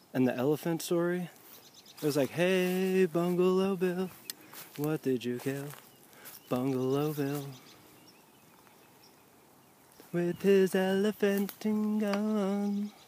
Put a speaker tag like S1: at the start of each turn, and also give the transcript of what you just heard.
S1: And the elephant story, it was like, hey, Bungalow Bill, what did you kill? Bungalow Bill, with his elephanting gun.